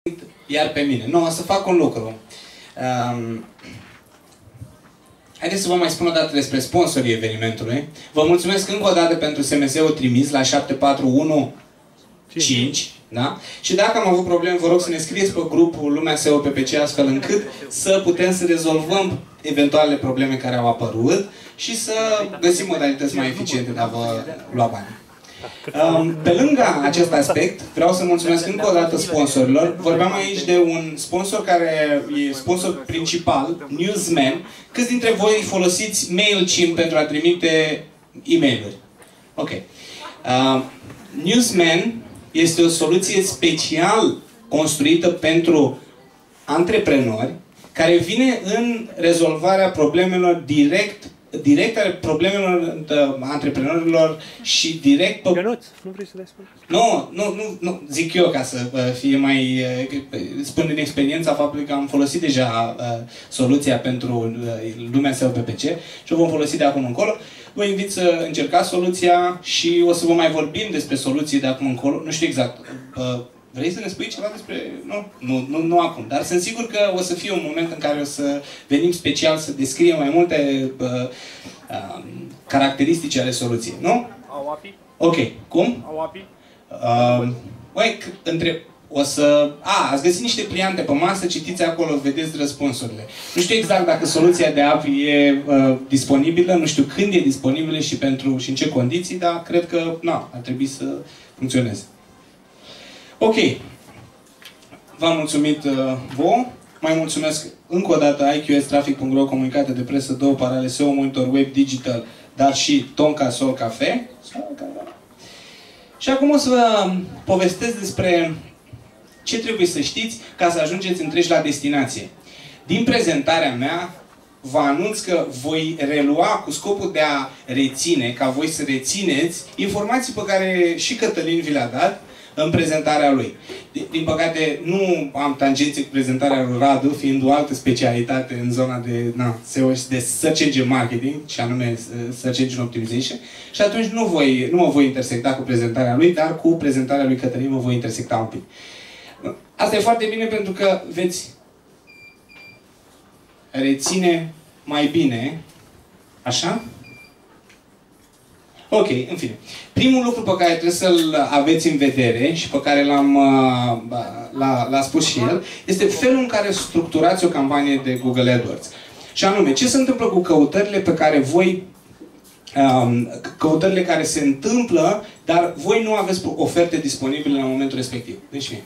iar pe mine. Nu, o să fac un lucru. Haideți să vă mai spun o dată despre sponsorii evenimentului. Vă mulțumesc încă o dată pentru SMS-ul trimis la 7415. Da? Și dacă am avut probleme, vă rog să ne scrieți pe grupul Lumea SEO PPC, astfel încât să putem să rezolvăm eventuale probleme care au apărut și să găsim modalități mai eficiente de a vă lua bani. Pe lângă acest aspect, vreau să mulțumesc încă o dată sponsorilor. Vorbeam aici de un sponsor care e sponsor principal, Newsman. Câți dintre voi folosiți MailChimp pentru a trimite e-mail-uri? Ok. Newsman este o soluție special construită pentru antreprenori care vine în rezolvarea problemelor direct ale problemelor antreprenorilor și direct pe... Ionuț, nu vrei să dai spune? Nu, zic eu ca să fie mai... spun din experiența faptului că am folosit deja soluția pentru Lumea SEO PPC și o vom folosi de acum încolo. Vă invit să încercați soluția și o să vă mai vorbim despre soluții de acum încolo. Nu știu exact. Vrei să ne spui ceva despre... Nu acum. Dar sunt sigur că o să fie un moment în care o să venim special să descriem mai multe caracteristici ale soluției. Nu? Au API? Ok. Cum? Au API? Ați găsit niște pliante pe masă, citiți acolo, vedeți răspunsurile. Nu știu exact dacă soluția de API e disponibilă, nu știu când e disponibilă și în ce condiții, dar cred că ar trebui să funcționeze. Ok. V-am mulțumit vouă. Mai mulțumesc încă o dată iqstraffic.ro, comunicate de presă, 2 parale, SEO Monitor, Web Digital, dar și Tonka Sol Cafe. Și acum o să vă povestesc despre ce trebuie să știți ca să ajungeți întregi la destinație. Din prezentarea mea, vă anunț că voi relua cu scopul de a reține, ca voi să rețineți informații pe care și Cătălin vi le-a dat în prezentarea lui. Din păcate, nu am tangențe cu prezentarea lui Radu, fiind o altă specialitate în zona de SEO și de Search Engine Marketing, și anume Search Engine Optimization, și atunci nu mă voi intersecta cu prezentarea lui, dar cu prezentarea lui Cătălin mă voi intersecta un pic. Asta e foarte bine pentru că veți reține mai bine, așa? Ok, în fine. Primul lucru pe care trebuie să-l aveți în vedere și pe care l-a spus și el, este felul în care structurați o campanie de Google AdWords. Și anume, ce se întâmplă cu căutările pe care voi căutările care se întâmplă, dar voi nu aveți oferte disponibile la momentul respectiv. Deci fie.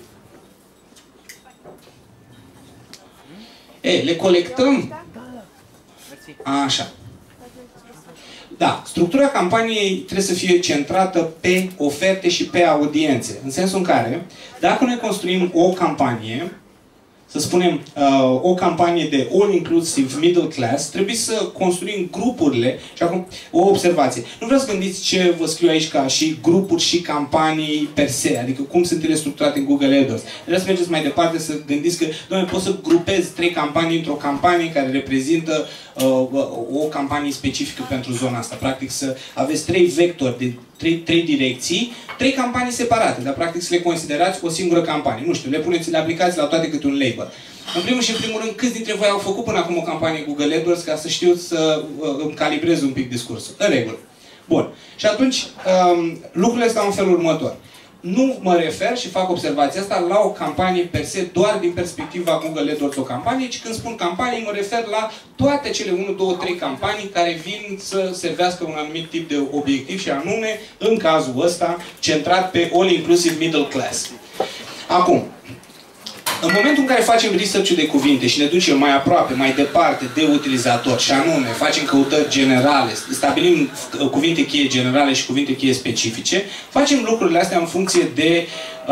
Le colectăm. Așa. Da, structura campaniei trebuie să fie centrată pe oferte și pe audiențe. În sensul în care, dacă noi construim o campanie, să spunem, o campanie de all-inclusive middle class, trebuie să construim grupurile. Și acum, o observație. Nu vreau să gândiți ce vă scriu aici ca și grupuri și campanii per se, adică cum sunt ele structurate în Google AdWords. Vreau să mergeți mai departe, să gândiți că, doamne, poți să grupezi 3 campanii într-o campanie care reprezintă o campanie specifică pentru zona asta. Practic să aveți 3 vectori de 3 direcții, 3 campanii separate, dar practic să le considerați o singură campanie. Nu știu, le aplicați la toate câte un label. În primul și în primul rând, câți dintre voi au făcut până acum o campanie Google AdWords ca să știu să îmi calibrez un pic discursul? În regulă. Bun. Și atunci, lucrurile stau în felul următor. Nu mă refer și fac observația asta la o campanie per se doar din perspectiva Google AdWords o campanie, ci când spun campanie mă refer la toate cele 1, 2, 3 campanii care vin să servească un anumit tip de obiectiv și anume, în cazul ăsta, centrat pe all-inclusive middle class. Acum, în momentul în care facem research-ul de cuvinte și ne ducem mai aproape, mai departe de utilizator și anume facem căutări generale, stabilim cuvinte cheie generale și cuvinte cheie specifice, facem lucrurile astea în funcție de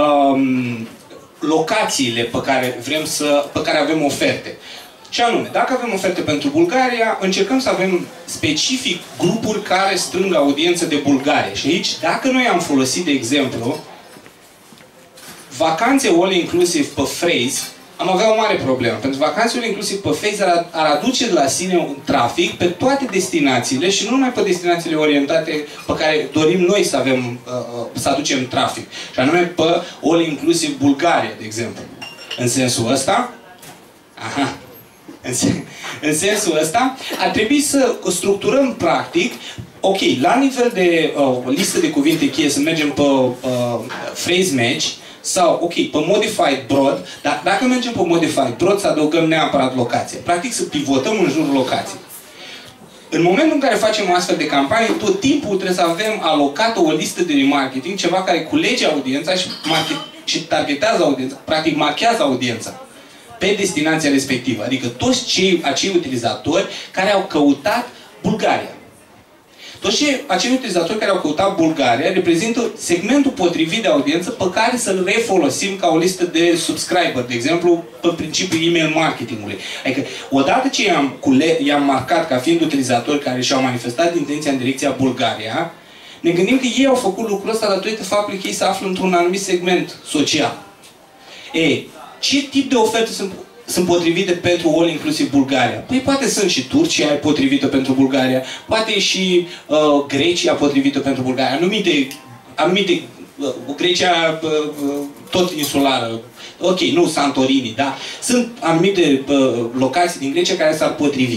locațiile pe care avem oferte. Și anume, dacă avem oferte pentru Bulgaria, încercăm să avem specific grupuri care strâng audiență de Bulgaria. Și aici, dacă noi am folosit, de exemplu, vacanțe all-inclusive pe phrase, am avea o mare problemă. Pentru vacanțe all-inclusive pe phrase ar aduce de la sine un trafic pe toate destinațiile și nu numai pe destinațiile orientate pe care dorim noi să avem, să aducem trafic. Și anume pe all-inclusive Bulgaria, de exemplu. În sensul ăsta, aha, în sensul ăsta, ar trebui să structurăm practic, ok, la nivel de listă de cuvinte cheie să mergem pe phrase match sau, ok, pe modified broad, dar dacă mergem pe modified broad să adăugăm neapărat locație. Practic să pivotăm în jurul locației. În momentul în care facem o astfel de campanie, tot timpul trebuie să avem alocată o listă de remarketing, ceva care culege audiența și targetează audiența, practic marchează audiența pe destinația respectivă. Adică toți acei utilizatori care au căutat Bulgaria. Toți acei utilizatori care au căutat Bulgaria reprezintă segmentul potrivit de audiență pe care să-l refolosim ca o listă de subscriber, de exemplu, pe principiul email marketingului. Adică, odată ce i-am marcat ca fiind utilizatori care și-au manifestat intenția în direcția Bulgaria, ne gândim că ei au făcut lucrul ăsta datorită faptului că ei se află într-un anumit segment social. Ei, ce tip de oferte sunt potrivite pentru all inclusiv Bulgaria? Păi poate sunt și Turcia potrivită pentru Bulgaria, poate și Grecia potrivită pentru Bulgaria, anumite Grecia tot insulară, ok, nu Santorini, da? Sunt anumite locații din Grecia care s-ar potrivi.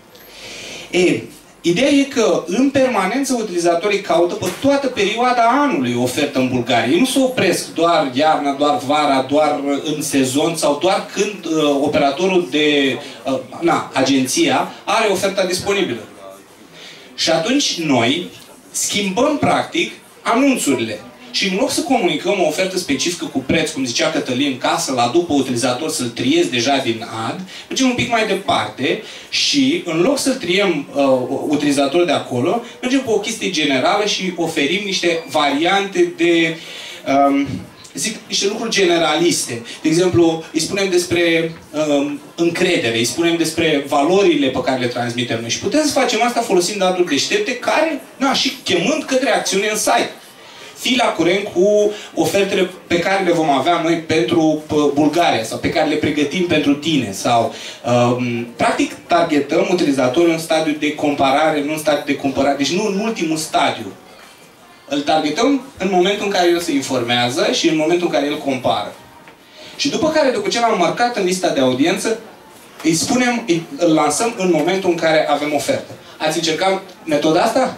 Ideea e că, în permanență, utilizatorii caută pe toată perioada anului ofertă în Bulgaria. Ei nu se opresc doar iarna, doar vara, doar în sezon sau doar când operatorul de agenția are oferta disponibilă. Și atunci noi schimbăm, practic, anunțurile. Și în loc să comunicăm o ofertă specifică cu preț, cum zicea Cătălin, ca să-l aduc pe utilizator să-l triez deja din ad, mergem un pic mai departe și în loc să-l triem utilizatorul de acolo, mergem pe o chestie generală și oferim niște variante de niște lucruri generaliste. De exemplu, îi spunem despre încredere, îi spunem despre valorile pe care le transmitem noi. Și putem să facem asta folosind daturi deștepte care, și chemând către acțiune în site. Fii la curent cu ofertele pe care le vom avea noi pentru Bulgaria sau pe care le pregătim pentru tine sau practic targetăm utilizatorul în stadiu de comparare, nu în stadiu de cumpărare, deci nu în ultimul stadiu. Îl targetăm în momentul în care el se informează și în momentul în care el compară. Și după ce l-am marcat în lista de audiență, îl lansăm în momentul în care avem ofertă. Ați încercat metoda asta?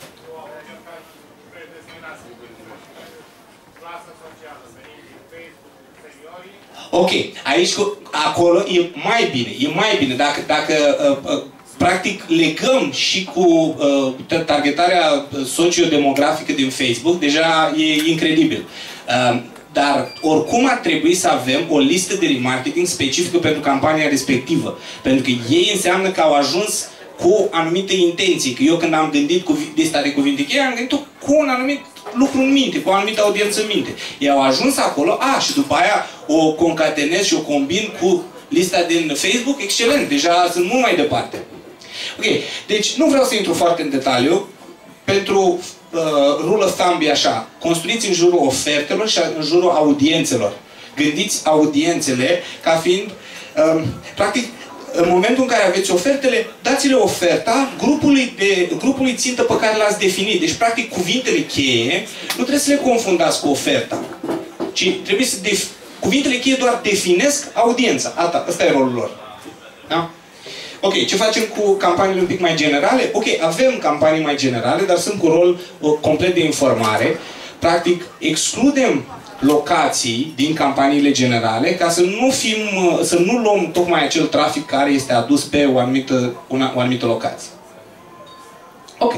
Ok, aici, acolo e mai bine. Dacă practic legăm și cu targetarea sociodemografică din Facebook, deja e incredibil. Dar oricum ar trebui să avem o listă de remarketing specifică pentru campania respectivă. Pentru că ei înseamnă că au ajuns cu anumite intenții. Că eu când am gândit cu lista de cuvinte cheie, am gândit cu un anumit lucru în minte, cu o anumită audiență în minte. Ei au ajuns acolo, și după aia o concatenez și o combin cu lista din Facebook, excelent, deja sunt mult mai departe. Ok, deci nu vreau să intru foarte în detaliu, pentru rule of thumb e așa, construiți în jurul ofertelor și în jurul audiențelor. Gândiți audiențele ca fiind, practic, în momentul în care aveți ofertele, dați-le oferta grupului țintă pe care l-ați definit. Deci, practic, cuvintele cheie nu trebuie să le confundați cu oferta. Ci trebuie să cuvintele cheie doar definesc audiența. Asta e rolul lor. Da? Ok, ce facem cu campaniile un pic mai generale? Ok, avem campanii mai generale, dar sunt cu rol complet de informare. Practic, excludem locații din campaniile generale ca să nu luăm tocmai acel trafic care este adus pe o anumită locație. Ok.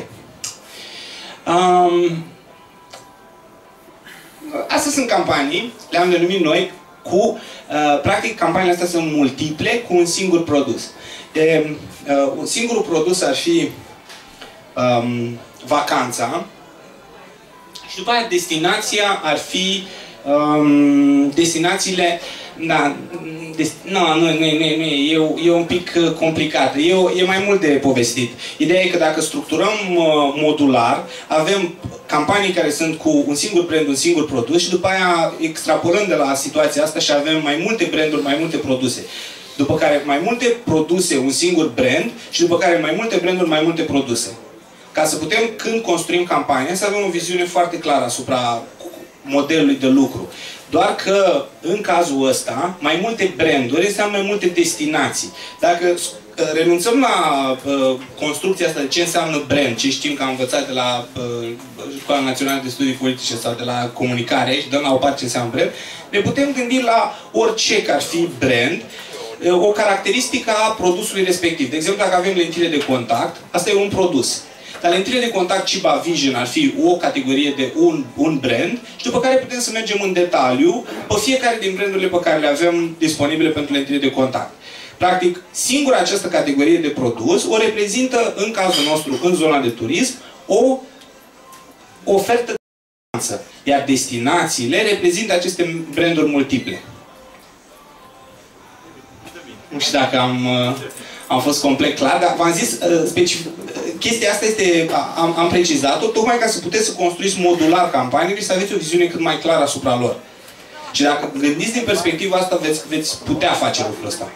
Astea sunt campanii, le-am denumit noi cu, practic, campaniile astea sunt multiple cu un singur produs. Un singur produs ar fi vacanța și după aia destinația ar fi destinațiile, e un pic complicat. E mai mult de povestit. Ideea e că dacă structurăm modular, avem campanii care sunt cu un singur brand, un singur produs și după aia extrapolăm de la situația asta și avem mai multe branduri, mai multe produse. După care mai multe produse, un singur brand și după care mai multe branduri, mai multe produse. Ca să putem, când construim campania, să avem o viziune foarte clară asupra modelului de lucru. Doar că, în cazul ăsta, mai multe branduri înseamnă mai multe destinații. Dacă renunțăm la construcția asta de ce înseamnă brand, ce știm că am învățat de la Școala Națională de Studii Politice sau de la comunicare și dăm la o parte ce înseamnă brand, ne putem gândi la orice că ar fi brand, o caracteristică a produsului respectiv. De exemplu, dacă avem lentile de contact, asta e un produs. Dar lentile de contact Ciba Vision ar fi o categorie de un brand și după care putem să mergem în detaliu pe fiecare din brandurile pe care le avem disponibile pentru lentile de contact. Practic, singura această categorie de produs o reprezintă, în cazul nostru, în zona de turism, o ofertă de vacanță. Iar destinațiile reprezintă aceste branduri multiple. Nu știu dacă am fost complet clar, dar v-am zis, chestia asta este, am precizat-o, tocmai ca să puteți să construiți modular campaniile și să aveți o viziune cât mai clară asupra lor. Și dacă gândiți din perspectiva asta, veți putea face lucrul ăsta.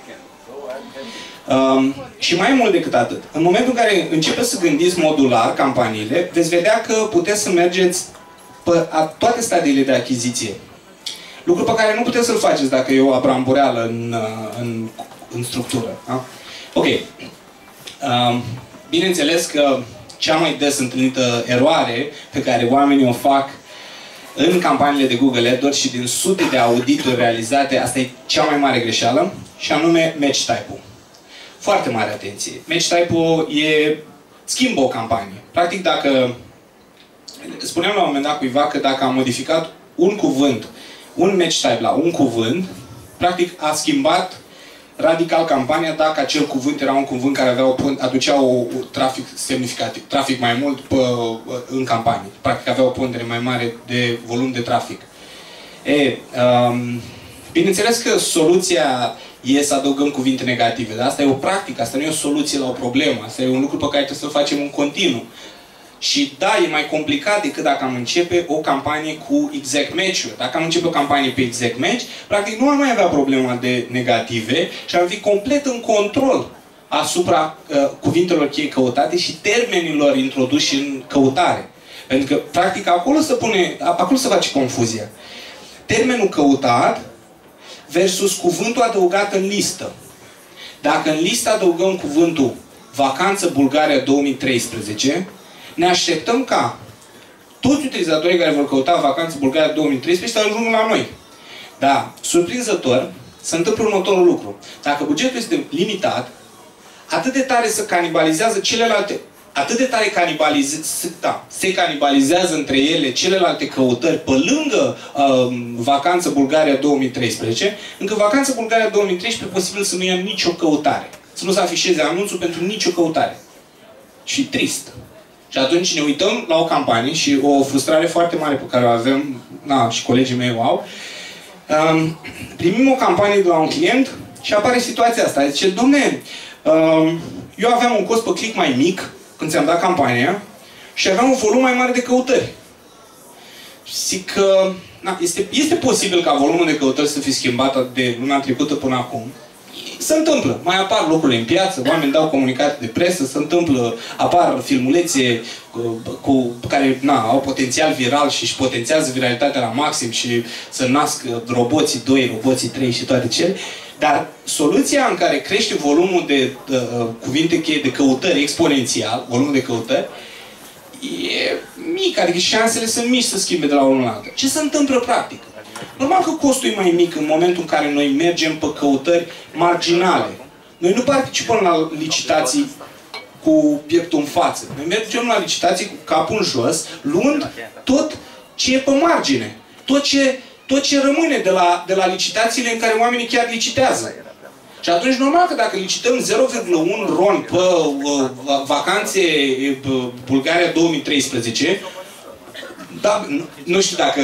Și mai mult decât atât, în momentul în care începeți să gândiți modular campaniile, veți vedea că puteți să mergeți pe toate stadiile de achiziție. Lucru pe care nu puteți să-l faceți dacă e o abrambureală în structură. Da? Ok. Bineînțeles că cea mai des întâlnită eroare pe care oamenii o fac în campaniile de Google AdWords și din sute de audituri realizate, asta e cea mai mare greșeală, și anume match type-ul. Foarte mare atenție. Match type-ul schimbă o campanie. Practic, dacă spuneam la un moment dat cuiva că dacă am modificat un cuvânt, un match type la un cuvânt, practic a schimbat radical campania dacă acel cuvânt era un cuvânt care aducea un trafic semnificativ, trafic mai mult în campanie. Practic avea o pondere mai mare de volum de trafic. Bineînțeles că soluția e să adăugăm cuvinte negative, dar asta e o practică, asta nu e o soluție la o problemă, asta e un lucru pe care trebuie să-l facem în continuu. Și da, e mai complicat decât dacă am începe o campanie cu exact match-uri. Dacă am începe o campanie pe exact match, practic nu am mai avea problema de negative și am fi complet în control asupra cuvintelor cheie căutate și termenilor introduși în căutare. Pentru că, practic, acolo se face confuzia. Termenul căutat versus cuvântul adăugat în listă. Dacă în listă adăugăm cuvântul Vacanță Bulgaria 2013, ne așteptăm ca toți utilizatorii care vor căuta Vacanță Bulgaria 2013 să ajungă la noi. Dar, surprinzător, se întâmplă următorul lucru. Dacă bugetul este limitat, atât de tare se canibalizează celelalte, atât de tare se canibalizează între ele celelalte căutări pe lângă Vacanță Bulgaria 2013, încât Vacanță Bulgaria 2013 e posibil să nu ia nicio căutare. Să nu se afișeze anunțul pentru nicio căutare. Și trist. Și atunci ne uităm la o campanie și o frustrare foarte mare pe care o avem, și colegii mei o au. Primim o campanie de la un client și apare situația asta. Zice, dom'le, eu aveam un cost pe click mai mic când ți-am dat campania și aveam un volum mai mare de căutări. Zic că este posibil ca volumul de căutări să fie schimbat de luna trecută până acum. Se întâmplă. Mai apar lucrurile în piață, oamenii dau comunicate de presă, se întâmplă, apar filmulețe care au potențial viral și își potențează viralitatea la maxim și să nasc roboții 2, roboții 3 și toate cele. Dar soluția în care crește volumul de cuvinte cheie de căutări exponențial, volumul de căutări, e mic, adică șansele sunt mici să schimbe de la unul la altul. Ce se întâmplă practic? Normal că costul e mai mic în momentul în care noi mergem pe căutări marginale. Noi nu participăm la licitații cu pieptul în față. Noi mergem la licitații cu capul în jos, luând tot ce e pe margine. Tot ce rămâne de la licitațiile în care oamenii chiar licitează. Și atunci, normal că dacă licităm 0,1 RON pe Vacanțe Bulgaria 2013, da, nu știu dacă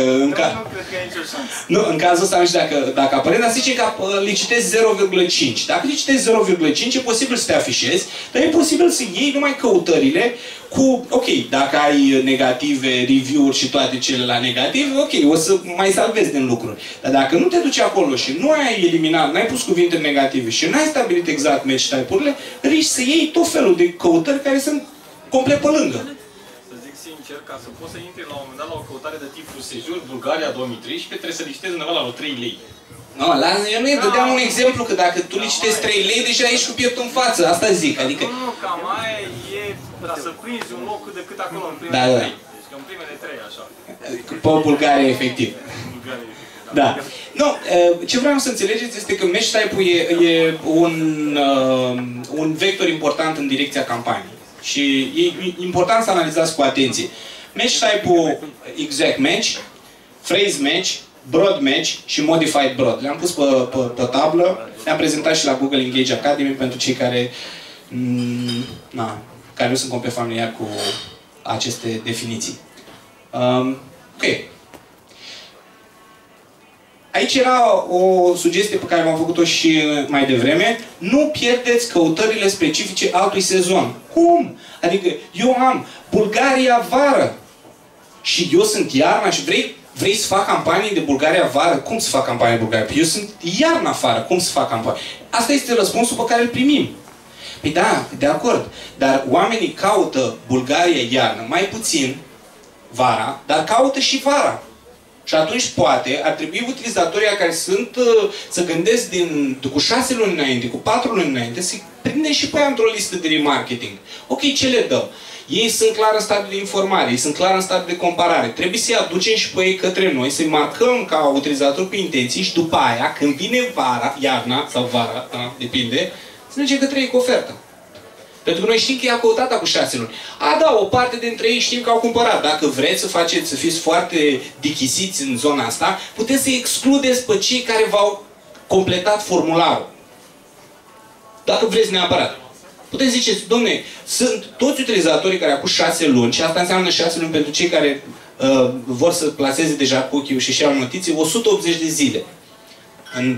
în cazul ăsta nu știu dacă apare, dar zice că licitezi 0,5. Dacă licitezi 0,5 e posibil să te afișezi, dar e posibil să iei numai căutările cu, ok, dacă ai negative, review-uri și toate cele la negative, ok, o să mai salvezi din lucruri. Dar dacă nu te duci acolo și nu ai eliminat, n-ai pus cuvinte negative și n-ai stabilit exact match type-urile, riști să iei tot felul de căutări care sunt complet pe lângă. Să zic sincer că ca să poți să intri la un moment dat la o căutare de tipul Sejur Bulgaria 2013, trebuie să licitezi undeva la 3 lei. Nu, eu nu dădeam un exemplu, că dacă tu licitezi 3 lei, deja ești cu pieptul în față, asta zic, adică... Nu, cam aia e, dar să prinzi un loc cât de cât acolo, în primele 3. Deci că în primele 3, așa. Pe Bulgaria, efectiv. Da. Nu, ce vreau să înțelegeți este că match type-ul e un vector important în direcția campaniei. Și e important să analizați cu atenție. Match type-ul exact match, phrase match, broad match și modified broad. Le-am pus pe tablă, le-am prezentat și la Google Engage Academy pentru cei care care nu sunt complet familiari cu aceste definiții. Ok. Aici era o sugestie pe care am făcut-o și mai devreme. Nu pierdeți căutările specifice altui sezon. Cum? Adică eu am Bulgaria vară și eu sunt iarna și vrei să fac campanii de Bulgaria vară? Cum să fac campanii de Bulgaria? Eu sunt iarna afară. Cum să fac campanii? Asta este răspunsul pe care îl primim. Păi da, de acord. Dar oamenii caută Bulgaria iarnă, mai puțin vara, dar caută și vara. Și atunci, poate, ar trebui utilizatorii care să gândesc cu 6 luni înainte, cu 4 luni înainte, să-i prindem și pe aia într-o listă de remarketing. Ok, ce le dăm? Ei sunt clar în stadiul de informare, ei sunt clar în stadiul de comparare. Trebuie să-i aducem și pe ei către noi, să-i marcăm ca utilizator cu intenții și după aia, când vine vara, iarna sau vara, depinde, să mergem către ei cu ofertă. Pentru că noi știm că i-a căutat cu 6 luni. Da, o parte dintre ei știm că au cumpărat. Dacă vreți să fiți foarte dichisiți în zona asta, puteți să excludeți pe cei care v-au completat formularul. Dacă vreți neapărat. Puteți ziceți, dom'le, sunt toți utilizatorii care au 6 luni, și asta înseamnă 6 luni pentru cei care vor să plaseze deja cookie-ul și și-au notiții, 180 de zile. În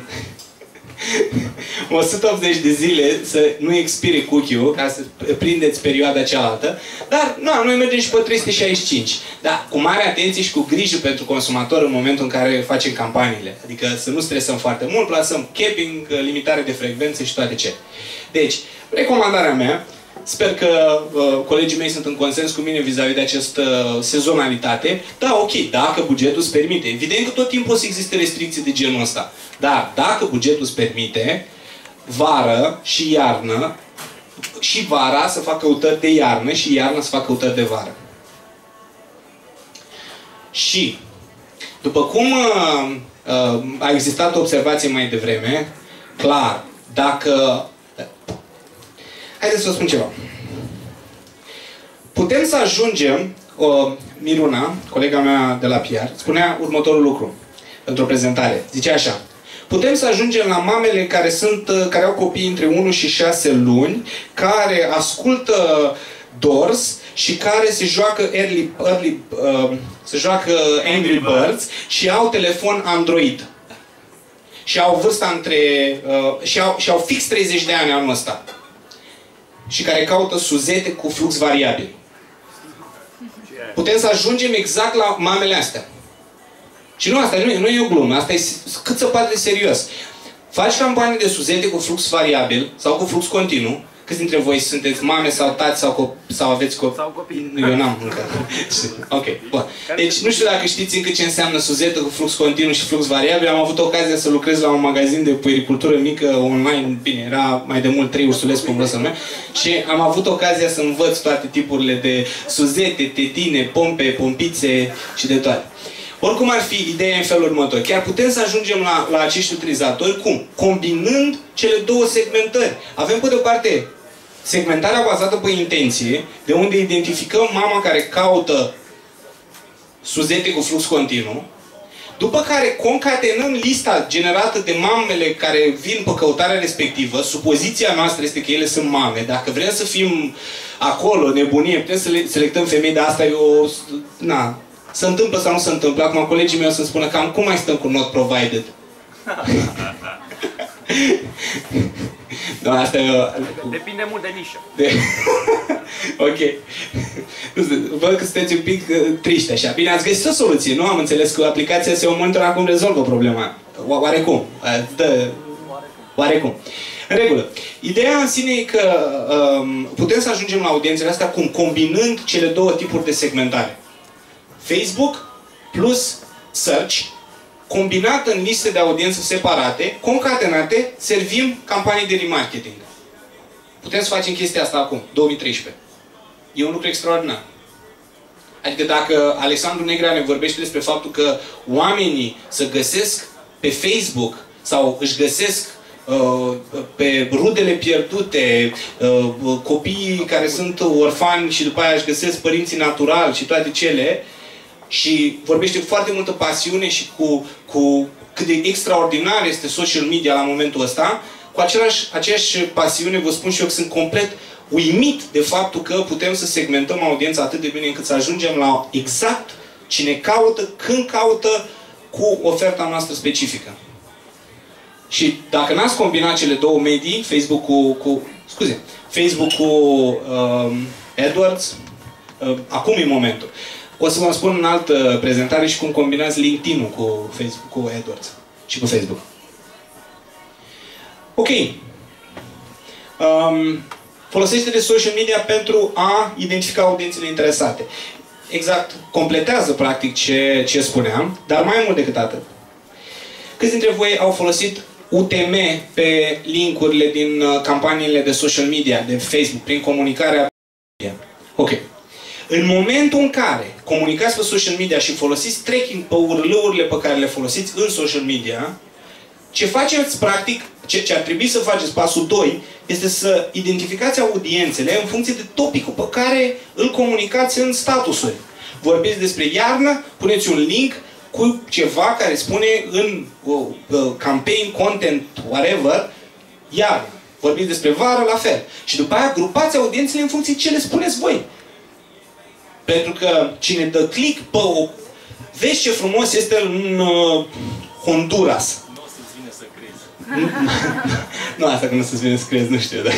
180 de zile să nu expire cookie-ul, ca să prindeți perioada cealaltă, dar noi mergem și pe 365. Dar cu mare atenție și cu grijă pentru consumator în momentul în care facem campaniile. Adică să nu stresăm foarte mult, plasăm capping, limitare de frecvențe și toate ce. Deci, recomandarea mea, sper că colegii mei sunt în consens cu mine vis-a-vis de această sezonalitate. Da, ok, dacă bugetul îți permite. Evident că tot timpul o să existe restricții de genul ăsta. Dar dacă bugetul îți permite, vară și iarnă, și vara să fac căutări de iarnă și iarnă să fac căutări de vară. Și, după cum a existat o observație mai devreme, clar, dacă... Haideți să vă spun ceva. Putem să ajungem, Miruna, colega mea de la PR, spunea următorul lucru într-o prezentare. Zicea așa: putem să ajungem la mamele care au copii între 1 și 6 luni, care ascultă Doors și care se joacă Angry Birds și au telefon Android. Și au vârsta și au fix 30 de ani anul ăsta. Și care caută suzete cu flux variabil. Putem să ajungem exact la mamele astea. Și nu, asta nu e o glumă, asta e cât se poate de serios. Faci campanii de suzete cu flux variabil sau cu flux continuu. Câți dintre voi sunteți mame sau tați sau aveți copii? Sau copii. Eu n-am încă. Ok, bun. Deci nu știu dacă știți încă ce înseamnă suzetă cu flux continuu și flux variabil. Am avut ocazia să lucrez la un magazin de puericultură mică online. Bine, era mai de mult 3 ursuleți, cum vreau să numesc. Și am avut ocazia să învăț toate tipurile de suzete, tetine, pompe, pompițe și de toate. Oricum ar fi, ideea în felul următor. Chiar putem să ajungem la acești utilizatori cum? Combinând cele două segmentări. Avem pe de-o parte segmentarea bazată pe intenție, de unde identificăm mama care caută suzete cu flux continuu, după care concatenăm lista generată de mamele care vin pe căutarea respectivă. Supoziția noastră este că ele sunt mame. Dacă vrem să fim acolo, nebunie, putem să selectăm femei, dar asta e o... Se întâmplă sau nu se întâmplă. Acum colegii mei o să-mi spună cam cum mai stăm cu not provided. Da, asta depinde mult de nișă. Ok. Văd că sunteți un pic triști așa. Bine, ați găsit o soluție, nu? Am înțeles că aplicația SEO Monitor acum rezolvă problema. Oarecum. Oarecum. În regulă. Ideea în sine e că putem să ajungem la audiențele astea combinând cele două tipuri de segmentare. Facebook plus search, combinat în liste de audiență separate, concatenate, servim campanii de remarketing. Putem să facem chestia asta acum, 2013. E un lucru extraordinar. Adică dacă Alexandru Negrea ne vorbește despre faptul că oamenii se găsesc pe Facebook sau își găsesc pe rudele pierdute, copiii care sunt orfani și după aia își găsesc părinții naturali și toate cele, și vorbește cu foarte multă pasiune și cu cât de extraordinar este social media la momentul ăsta, cu aceeași pasiune vă spun și eu că sunt complet uimit de faptul că putem să segmentăm audiența atât de bine încât să ajungem la exact cine caută, când caută, cu oferta noastră specifică. Și dacă n-ați combinat cele două medii, Facebook cu AdWords, acum e momentul. O să vă spun în altă prezentare și cum combinați LinkedIn-ul cu Facebook, cu AdWords și cu Facebook. Ok. Folosește de social media pentru a identifica audiențele interesate. Exact, completează practic ce spuneam, dar mai mult decât atât. Câți dintre voi au folosit UTM pe linkurile din campaniile de social media, de Facebook, prin comunicarea? Ok. În momentul în care comunicați pe social media și folosiți tracking pe URL-urile pe care le folosiți în social media, ce faceți practic, ce ar trebui să faceți, pasul 2, este să identificați audiențele în funcție de topicul pe care îl comunicați în statusuri. Vorbiți despre iarnă, puneți un link cu ceva care spune în campaign, content, whatever, iarnă. Vorbiți despre vară, la fel. Și după aia grupați audiențele în funcție de ce le spuneți voi. Pentru că cine dă click pe o... Vezi ce frumos este în Honduras. Nu o să-ți vine să crezi. Nu, asta că nu o să-ți vine să crezi, nu știu.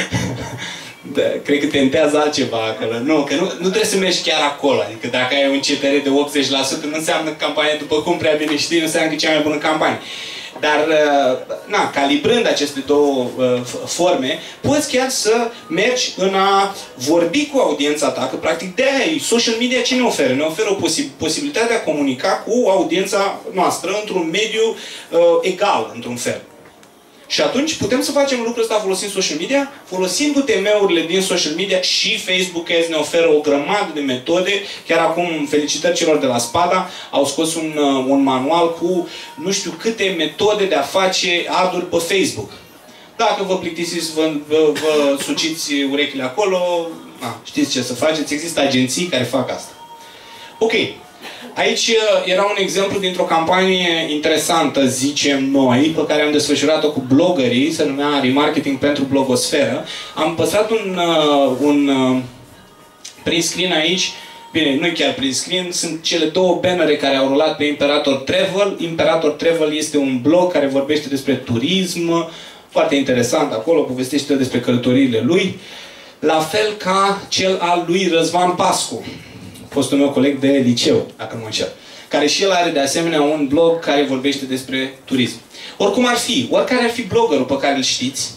Da, cred că tentează altceva acolo. Nu, că nu trebuie să mergi chiar acolo. Adică dacă ai un CTR de 80%, nu înseamnă că campania, după cum prea bine știi, nu înseamnă că e cea mai bună campanie. Dar, calibrând aceste două forme, poți chiar să mergi în a vorbi cu audiența ta, că practic de-aia social media ce ne oferă? Ne oferă o posibilitate de a comunica cu audiența noastră într-un mediu egal, într-un fel. Și atunci putem să facem lucrul ăsta folosind social media, folosind UTM-urile din social media, și Facebook Ads ne oferă o grămadă de metode. Chiar acum, felicitări celor de la Spada, au scos un manual cu nu știu câte metode de a face ad-uri pe Facebook. Dacă vă plictisiți, vă suciți urechile acolo, știți ce să faceți, există agenții care fac asta. Ok. Aici era un exemplu dintr-o campanie interesantă, zicem noi, pe care am desfășurat-o cu bloggerii, se numea Remarketing pentru blogosferă. Am păstrat un print screen aici. Bine, nu chiar print screen, sunt cele două bannere care au rulat pe Imperator Travel. Imperator Travel este un blog care vorbește despre turism, foarte interesant acolo, povestește despre călătoriile lui. La fel ca cel al lui Răzvan Pascu, fostul meu coleg de liceu, dacă nu mă înșel, care și el are de asemenea un blog care vorbește despre turism. Oricum ar fi, oricare ar fi bloggerul pe care îl știți,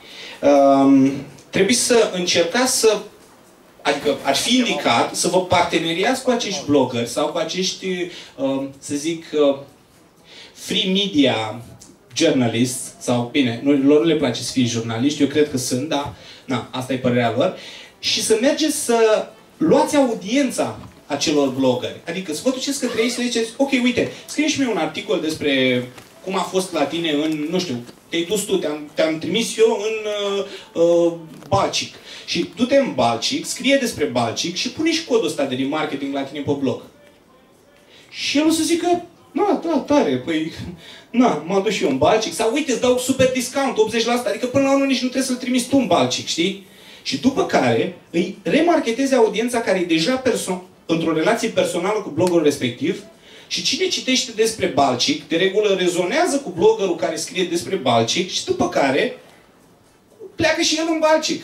trebuie să încercați să, adică ar fi indicat să vă parteneriați cu acești bloggeri sau cu acești, să zic, free media journalists, sau bine, lor nu le place să fie jurnaliști, eu cred că sunt, dar asta e părerea lor, și să mergeți să luați audiența acelor blogări. Adică să vă duceți către ei să le ziceți, ok, uite, scrie și mie un articol despre cum a fost la tine în, nu știu, te-ai dus tu, te-am trimis eu în Balcic. Și du-te în Balcic, scrie despre Balcic și pune și codul ăsta de remarketing la tine pe blog. Și el o să zică, da, tare, păi, m-am dus și eu în Balcic, sau uite, îți dau super discount, 80%, adică până la urmă nici nu trebuie să-l trimiți tu în Balcic, știi? Și după care îi remarketezi audiența care e deja într-o relație personală cu bloggerul respectiv, și cine citește despre Balcic, de regulă rezonează cu bloggerul care scrie despre Balcic, și după care pleacă și el în Balcic.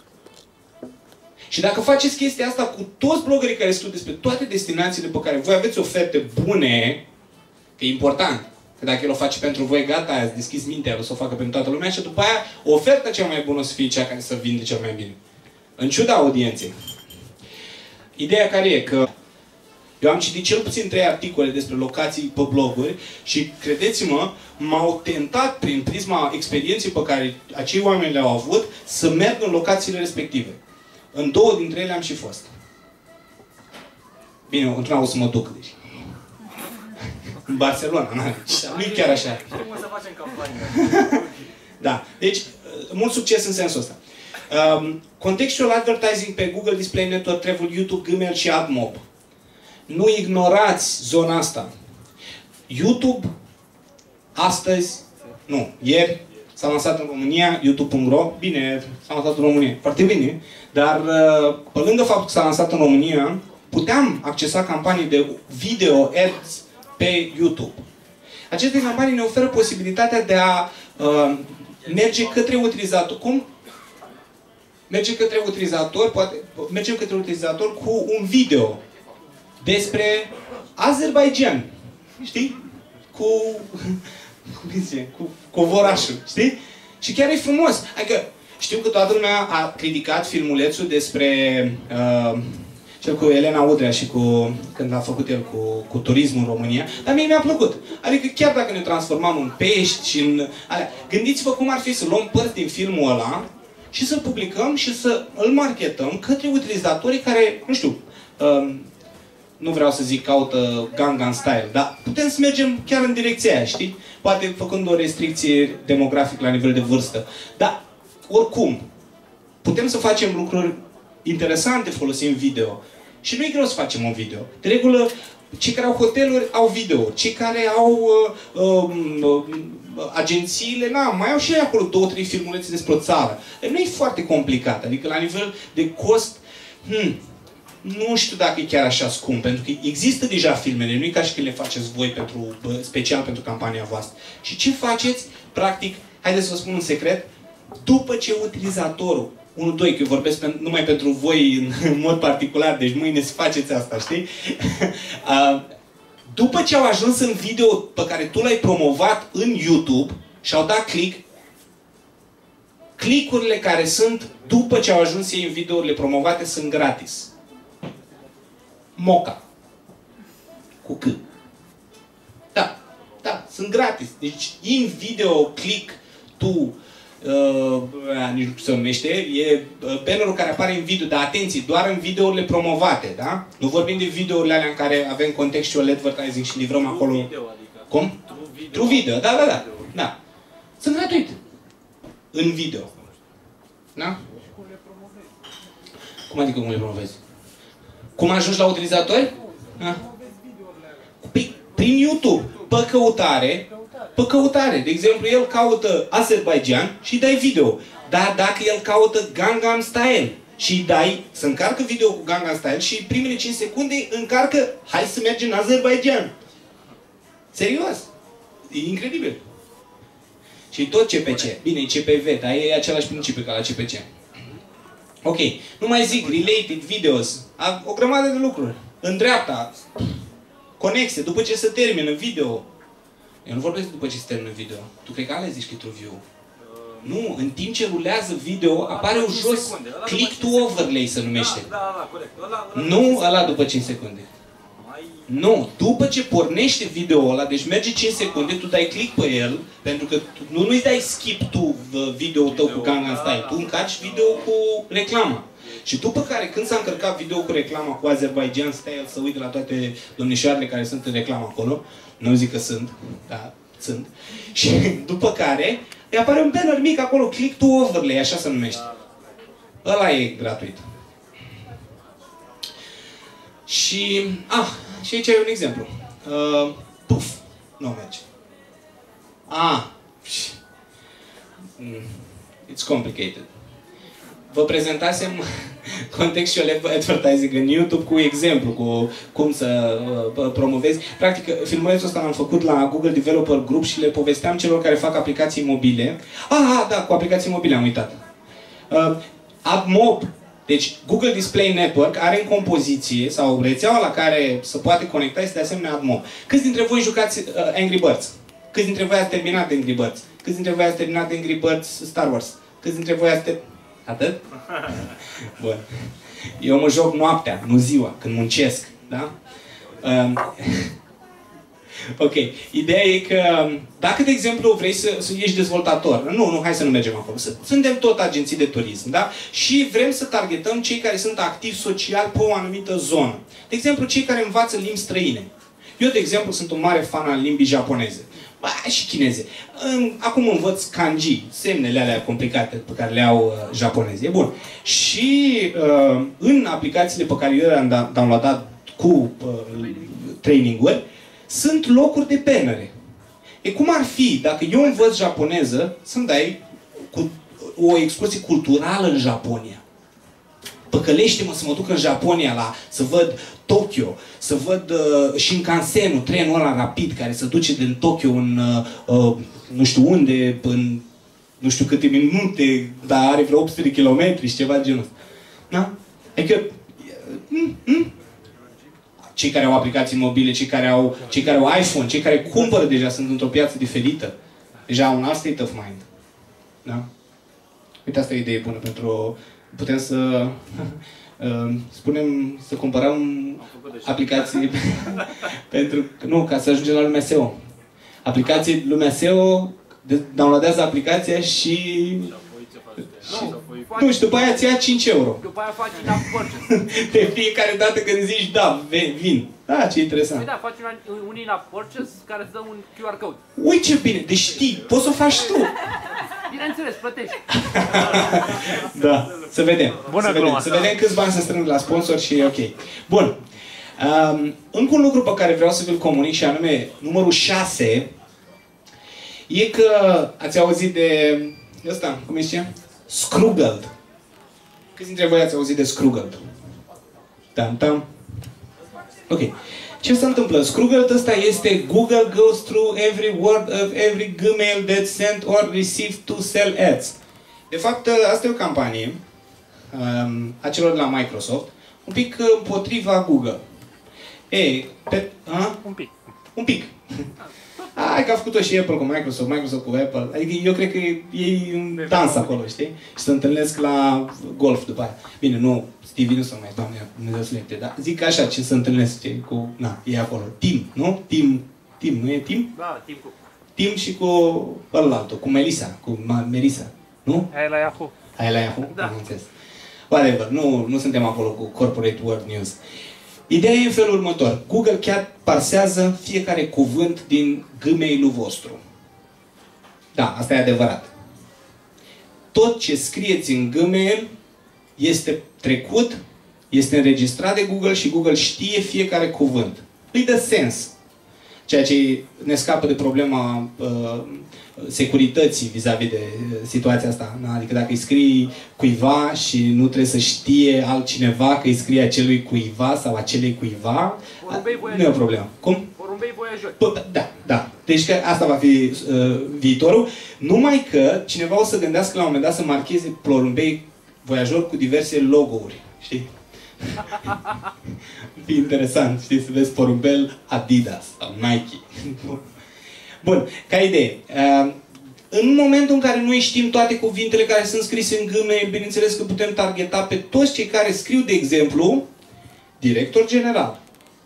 Și dacă faceți chestia asta cu toți bloggerii care scriu despre toate destinațiile pe care voi aveți oferte bune, că e important, că dacă el o face pentru voi, gata, ați deschis mintea, el o să o facă pentru toată lumea, și după aia oferta cea mai bună o să fie cea care să vinde cel mai bine. În ciuda audienței. Ideea care e că Eu am citit cel puțin 3 articole despre locații pe bloguri și, credeți-mă, m-au tentat prin prisma experienței pe care acei oameni le-au avut să merg în locațiile respective. În 2 dintre ele am și fost. Bine, într-una o să mă duc, deci. În Barcelona, nu e chiar așa. Știm să facem campanie. Da, deci, mult succes în sensul ăsta. Contextual advertising pe Google Display Network, Travel, YouTube, Gmail și AdMob. Nu ignorați zona asta. YouTube, astăzi, nu, ieri, s-a lansat în România, youtube.ro, bine, s-a lansat în România, foarte bine, dar pe lângă faptul că s-a lansat în România, puteam accesa campanii de video ads pe YouTube. Aceste campanii ne oferă posibilitatea de a merge către utilizator. Cum? Mergem către utilizator, mergem către utilizator cu un video despre Azerbaijan. Știi? Cum zice? Cu covorașul. Știi? Și chiar e frumos. Adică știu că toată lumea a criticat filmulețul despre cel cu Elena Udrea și când a făcut el cu turismul în România, dar mie mi-a plăcut. Adică chiar dacă ne transformam în pești și în alea, gândiți-vă cum ar fi să luăm părți din filmul ăla și să-l publicăm și să îl marketăm către utilizatorii care, nu știu, nu vreau să zic caută Gangnam Style, dar putem să mergem chiar în direcția aia, știi? Poate făcând o restricție demografică la nivel de vârstă. Dar, oricum, putem să facem lucruri interesante folosind video. Și nu e greu să facem un video. De regulă, cei care au hoteluri au video. Cei care au agențiile, mai au și ei acolo 2-3 filmulețe despre o țară. Nu e foarte complicat. Adică la nivel de cost, nu știu dacă e chiar așa scump, pentru că există deja filmele, nu e ca și când le faceți voi special pentru campania voastră. Și ce faceți? Practic, haideți să vă spun un secret, după ce utilizatorul, 1-2, că eu vorbesc numai pentru voi în mod particular, deci mâine să faceți asta, știi? După ce au ajuns în video pe care tu l-ai promovat în YouTube și au dat click, click-urile care sunt după ce au ajuns ei în videourile promovate sunt gratis. Moca. Cu C. Da, sunt gratis. Deci, in video click to, nici nu se numește, e bannerul care apare în video, dar atenție, doar în videourile promovate, da? Nu vorbim de videourile alea în care avem contextual advertising și livrăm acolo. Video, adică. Cum? True video, da. Sunt gratuit. În video. Da? Cum adică cum le promovezi? Cum ajungi la utilizatori? Prin YouTube. Pe căutare. De exemplu, el caută Azerbaijan și îi dai video. Dar dacă el caută Gangnam Style și îi dai să încarcă video cu Gangnam Style și primele 5 secunde încarcă hai să mergem în Azerbaijan. Serios. E incredibil. Și tot CPC. Bine, e CPV, dar e același principiu ca la CPC. Ok. Nu mai zic related videos. O grămadă de lucruri. În dreapta. Conexe. După ce se termină video. Eu nu vorbesc după ce se termină video. Tu cred că alea zici click-through view. Nu. În timp ce rulează video, apare o jos. Click to overlay se numește. Da, corect. Nu ăla după 5 secunde. Nu, după ce pornește video ăla, deci merge 5 secunde, tu dai click pe el, pentru că nu-i dai skip tu video-ul tău cu Gangnam Style, tu încarci video cu reclama. Și după care, când s-a încărcat video cu reclama cu Azerbaijan Style, să uite la toate domnișoarele care sunt în reclamă acolo, nu zic că sunt, dar sunt, și după care îi apare un banner mic acolo, click to overlay, așa se numește. Ăla e gratuit. Și aici e un exemplu. Puf, nu merge. It's complicated. Vă prezentasem contextual advertising în YouTube cu exemplu, cu cum să promovezi. Practic, filmulețul ăsta l-am făcut la Google Developer Group și le povesteam celor care fac aplicații mobile. Da, cu aplicații mobile am uitat. AdMob. Deci, Google Display Network are în compoziție, sau rețeaua la care se poate conecta, este de asemenea AdMob. Câți dintre voi jucați Angry Birds? Câți dintre voi ați terminat Angry Birds? Câți dintre voi ați terminat Angry Birds Star Wars? Câți dintre voi ați terminat... Atât? Bun. Eu mă joc noaptea, nu ziua, când muncesc. Da? Ok. Ideea e că dacă, de exemplu, vrei să ești dezvoltator, nu, hai să nu mergem acolo. Suntem tot agenții de turism, da? Și vrem să targetăm cei care sunt activi social pe o anumită zonă. De exemplu, cei care învață limbi străine. Eu, de exemplu, sunt un mare fan al limbii japoneze. Și chineze. Acum învăț kanji, semnele alea complicate pe care le au japonezii. E bun. Și în aplicațiile pe care eu le-am downloadat cu training-uri, sunt locuri de penere. E cum ar fi, dacă eu învăț japoneză, să-mi dai o excursie culturală în Japonia. Păcălește-mă să mă duc în Japonia să văd Tokyo, să văd Shinkansen-ul, trenul ăla rapid care se duce din Tokyo în nu știu unde, în nu știu câte minute, dar are vreo 800 de kilometri și ceva de genul ăsta. Da? Adică cei care au aplicații mobile, cei care au iPhone, cei care cumpără deja sunt într-o piață diferită. Deja au un alt state of mind. Da? Uite, asta e o idee bună pentru... Putem să spunem, să cumpărăm aplicații pentru... Nu, ca să ajungem la lumea SEO. Aplicații, lumea SEO, downloadează aplicația și... Nu, și după aia ți ia 5 euro. După aia faci in-app purchase. De fiecare dată când zici, da, vin. Da, ce interesant. Păi da, faci un in-app purchase care îți dă un QR code. Ui, ce bine! Deci știi, poți să o faci tu. Bineînțeles, plătești. Da, să vedem. Bună glumă. Să vedem câți bani se strâng la sponsor și e ok. Bun. Încă un lucru pe care vreau să vi-l comunic și anume numărul 6 e că ați auzit de ăsta, cum îi zice? Scroogled. Câți dintre voi ați auzit de Scroogled? Tam. Ok. Ce se întâmplă? Scroogled ăsta este Google goes through every word of every Gmail that's sent or received to sell ads. De fapt, asta e o campanie a celor de la Microsoft, un pic împotriva Google. Un pic. Hai că a făcut-o și Apple cu Microsoft, Microsoft cu Apple. Adică eu cred că ei un dans acolo, știi? Și se întâlnesc la golf după aia. Bine, nu, Stevie nu se mai, Doamne, Dumnezeu să le dar zic așa, ce se întâlnesc, ce, cu, e acolo. Tim, nu? Tim, nu e Tim? Da, Tim cu... Tim și cu ălălaltul, cu Melissa, cu Melissa, nu? Aia la Yahoo. Aia la Yahoo? Da. Am înțeles. Whatever, nu suntem acolo cu Corporate World News. Ideea e în felul următor. Google chiar parsează fiecare cuvânt din Gmail-ul vostru. Da, asta e adevărat. Tot ce scrieți în Gmail este trecut, este înregistrat de Google și Google știe fiecare cuvânt. Îi dă sens. Ceea ce ne scapă de problema securității vis-a-vis de situația asta. Adică dacă îi scrii cuiva și nu trebuie să știe altcineva că îi scrie acelui cuiva sau acelei cuiva, nu e o problemă. Cum? Porumbei voiajori. Da. Deci că asta va fi viitorul. Numai că cineva o să gândească la un moment dat să marcheze porumbei voiajori cu diverse logo-uri. Știi? E interesant, știi, să vezi porumbel Adidas sau Nike. Bun, ca idee. În momentul în care noi știm toate cuvintele care sunt scrise în Gmail, bineînțeles că putem targeta pe toți cei care scriu, de exemplu, director general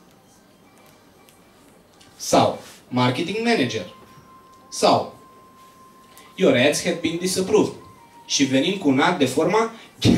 sau marketing manager sau your ads have been disapproved și venim cu un ad de forma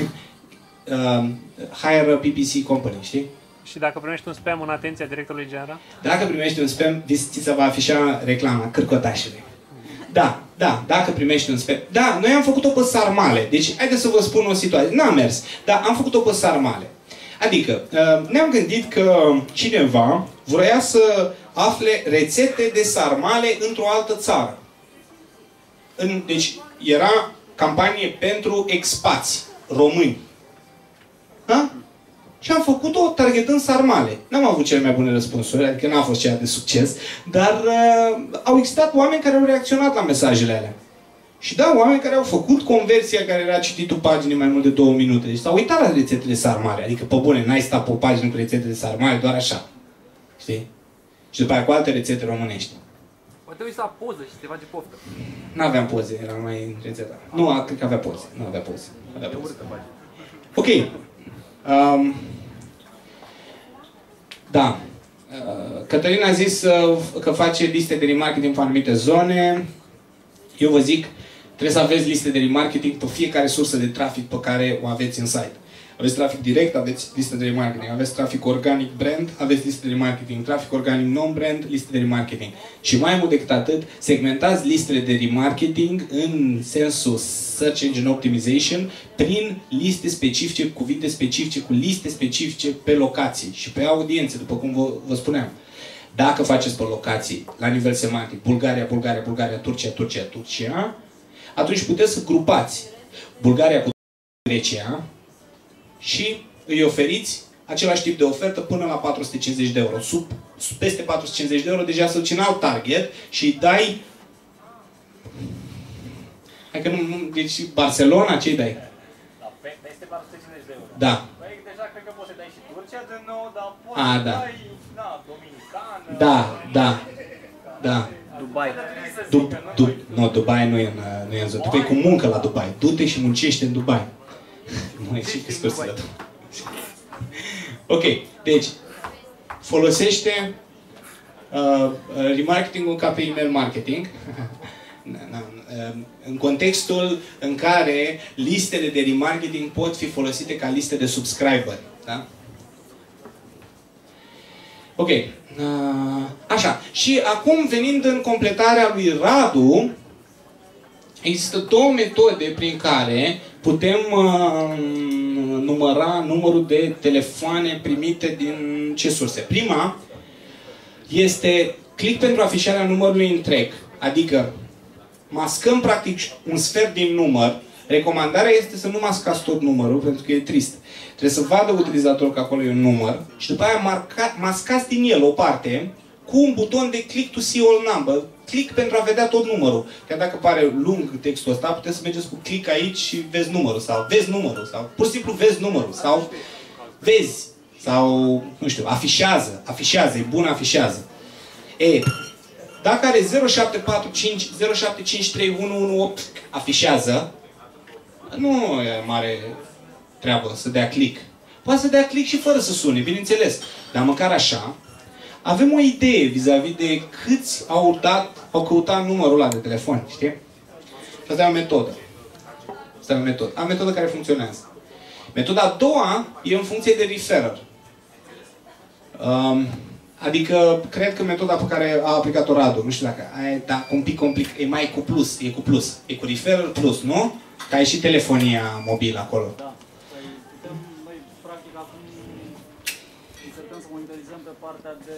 hire a PPC company, știi? Și dacă primești un spam în atenția directorului general? Dacă primești un spam, ți se va afișa reclama, cârcotașele. Da, dacă primești un spam. Da, noi am făcut-o pe sarmale. Deci, haideți să vă spun o situație. N-a mers, dar am făcut-o pe sarmale. Adică, ne-am gândit că cineva vroia să afle rețete de sarmale într-o altă țară. Deci, era campanie pentru expați români. Da? Și am făcut-o targetând sarmale. N-am avut cele mai bune răspunsuri, adică n-a fost cea de succes, dar au existat oameni care au reacționat la mesajele alea. Și da, oameni care au făcut conversia care era cititul paginii mai mult de 2 minute. Deci s-au uitat la rețetele sarmale. Adică, pe bune, n-ai stat pe o pagină cu rețetele sarmale, doar așa. Știi? Și după aia cu alte rețete românești. Poate uiți la poză și te face poftă. N-aveam poze, era mai în rețeta. Nu, cred că avea poze. Nu avea poze. Ok. Da. Cătălin a zis că face liste de remarketing pe anumite zone. Eu vă zic, trebuie să aveți liste de remarketing pe fiecare sursă de trafic pe care o aveți în site. Aveți trafic direct, aveți liste de remarketing. Aveți trafic organic brand, aveți liste de remarketing. Trafic organic non-brand, liste de remarketing. Și mai mult decât atât, segmentați listele de remarketing în sensul Search Engine Optimization prin liste specifice, cuvinte specifice, cu liste specifice pe locații și pe audiențe, după cum vă spuneam. Dacă faceți pe locații, la nivel semantic, Bulgaria, Bulgaria, Bulgaria, Turcia, Turcia, Turcia, atunci puteți să grupați Bulgaria cu Grecia și îi oferiți același tip de ofertă până la 450 de euro. Peste 450 de euro deja să-ți în alt target și îi dai... Hai că nu... Deci Barcelona, ce-i dai? Peste 450 de euro. Da. Păi deja cred că poți să dai și Turcia de nou, dar poți să dai... Dominicană... Da. Dubai. Dubai nu e în zonă. Tu vei cu muncă la Dubai. Du-te și muncește în Dubai. Nu e și excursie la Dubai. Ok, deci folosește remarketing-ul ca pe email marketing în contextul în care listele de remarketing pot fi folosite ca liste de subscriberi. Da? Ok. Așa. Și acum, venind în completarea lui Radu, există două metode prin care putem număra numărul de telefoane primite din ce surse. Prima este click pentru afișarea numărului întreg. Adică mascăm practic un sfert din număr. Recomandarea este să nu mascați tot numărul, pentru că e trist. Trebuie să vadă utilizatorul că acolo e un număr și după aia mascați din el o parte cu un buton de click to see all number. Click pentru a vedea tot numărul. Chiar dacă pare lung textul ăsta, puteți să mergeți cu click aici și vezi numărul. Sau vezi numărul. Sau pur și simplu vezi numărul. Sau vezi. Sau, nu știu, afișează. Afișează. E bun, afișează. Dacă are 0745 0753 afișează, nu e mare treabă să dea click. Poate să dea click și fără să sune, bineînțeles. Dar măcar așa, avem o idee vis-a-vis de câți au căutat numărul ăla de telefon, știi? Și asta e o metodă. Asta e o metodă care funcționează. Metoda a doua e în funcție de referrer. Adică, cred că metoda pe care a aplicat-o Radu, nu știu dacă un pic complicat, e mai cu plus, e cu plus. E cu referrer plus, nu? Că ai și telefonia mobilă acolo. Da. Noi, practic, acum încercăm să monitorizăm pe partea de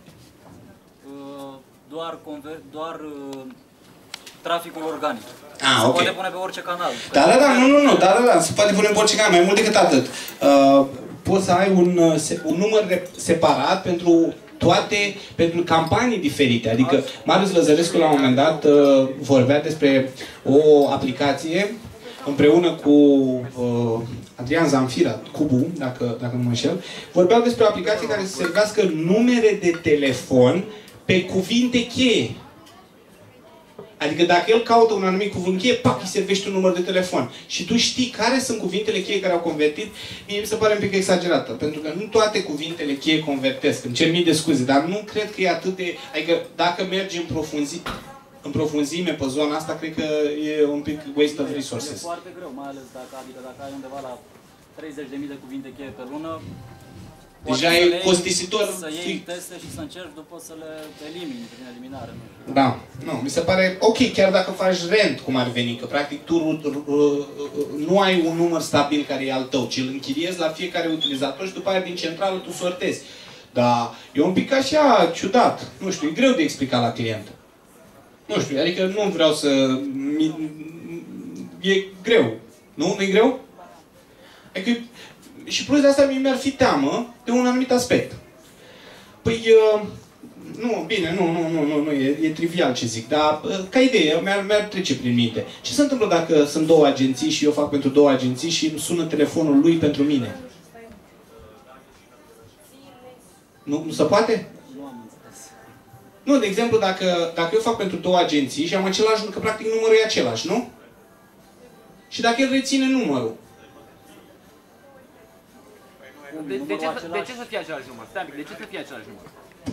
doar traficul organic. Se ok. poate pune pe orice canal. Da, se poate pune pe orice canal, mai mult decât atât. Poți să ai un număr separat pentru pentru campanii diferite. Adică Marius Lăzărescu la un moment dat vorbea despre o aplicație împreună cu Adrian Zamfira, Cubu, dacă nu mă înșel, vorbeau despre o aplicație care să servească numere de telefon pe cuvinte cheie. Adică dacă el caută un anumit cuvânt cheie, pac, îi servește un număr de telefon. Și tu știi care sunt cuvintele cheie care au convertit. Mie mi se pare un pic exagerată, pentru că nu toate cuvintele cheie convertesc. Îmi cer mii de scuze, dar nu cred că e atât de... Adică dacă mergi în profunzime pe zona asta, cred că e un pic waste of resources. E foarte greu, mai ales dacă ai undeva la 30.000 de cuvinte cheie pe lună, deja e costisitor. Să iei teste și să încerci după să le elimini prin eliminare. Da. Nu, mi se pare ok, chiar dacă faci rent, cum ar veni, că practic tu nu ai un număr stabil care e al tău, ci îl închiriezi la fiecare utilizator și după aia din centrală tu sortezi. Dar e un pic așa ciudat. Nu știu, e greu de explicat la client. Nu știu, adică nu vreau să... E greu. Nu? Nu e greu? Adică... Și plus de asta mi-ar fi teamă de un anumit aspect. Păi, nu, bine, nu, e trivial ce zic, dar ca idee mi-ar trece prin minte. Ce se întâmplă dacă sunt două agenții și eu fac pentru două agenții și îmi sună telefonul lui pentru mine? Nu se poate? Nu am înțeles. Nu, de exemplu, dacă eu fac pentru două agenții și am același, că practic numărul e același, nu? Și dacă el reține numărul. De ce să fie același număr? Stai un pic, de ce să fie același număr?